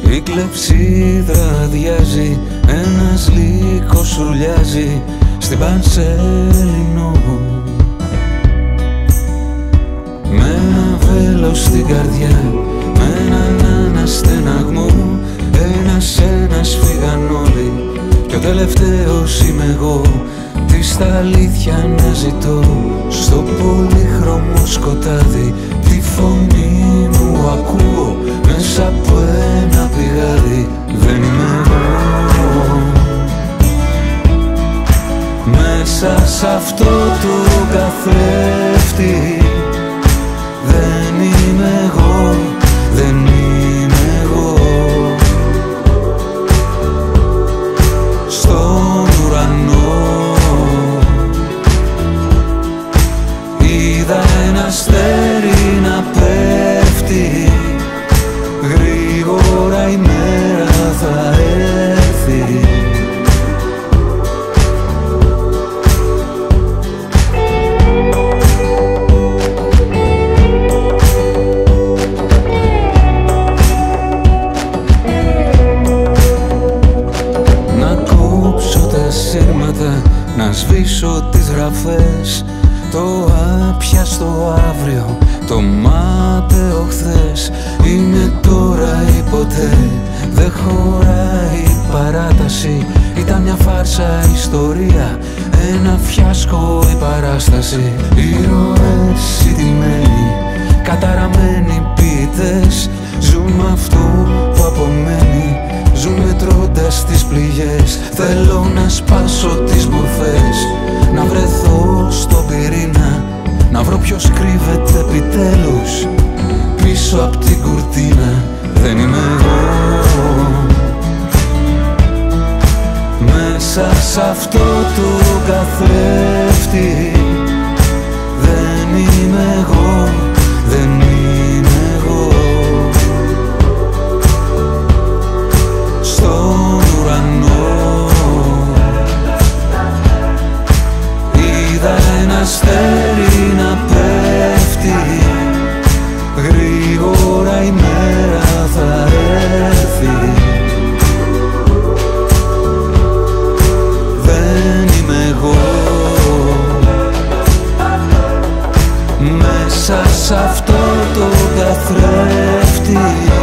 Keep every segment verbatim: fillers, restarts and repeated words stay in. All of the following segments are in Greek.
Η κλεψίδρα αδειάζει, ένας λύκος ρουλιάζει στην Πανσέλινο. Με ένα βέλος στην καρδιά, με έναν αναστεναγμό, ένας-ένας φύγαν όλοι κι ο τελευταίος είμαι εγώ. Τι στα αλήθεια να ζητώ στο πολύχρωμο σκοτάδι, τη φωνή μου ακούω μέσα από ένα πηγάδι. Δεν είμαι εγώ μέσα σ' αυτό το καθρέφτη. Δεν είμαι εγώ, δεν είμαι εγώ. Στον ουρανό είδα ένα αστέρι να πέφτει, γρήγορα η μέρα θα έρθει. Να σβήσω τις γραφές, το άπιαστο αύριο, το μάταιο χθες. Είναι τώρα ή ποτέ, δεν χωράει παράταση. Ήταν μια φάρσα ιστορία, ένα φιάσκο η παράσταση. Ήρωες ηττημένοι, καταραμένοι ποιητές, ζουν με αυτό που απομένει, ζουν μετρώντας τις πληγές. Θέλω να σπάσω τις μορφές, να βρεθώ στον πυρήνα, να βρω ποιος κρύβεται επιτέλους πίσω απ' την κουρτίνα. Δεν είμαι εγώ μέσα σ' αυτό το καθρέφτη. Δεν είμαι εγώ, δεν είμαι εγώ. Στον ουρανό είδα ένα αστέρι να πέφτει, γρήγορα η μέρα θα έρθει. Δεν είμαι εγώ μέσα σ' αυτό το καθρέφτη.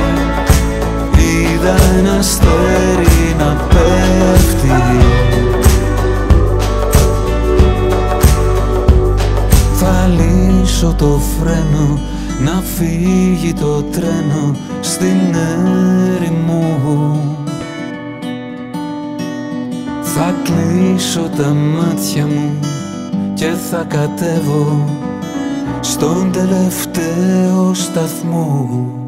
Είδα ένα αστέρι να πέφτει. Θα λύσω το φρένο, να φύγει το τρένο στην έρημο. Θα κλείσω τα μάτια μου και θα κατέβω στον τελευταίο σταθμό.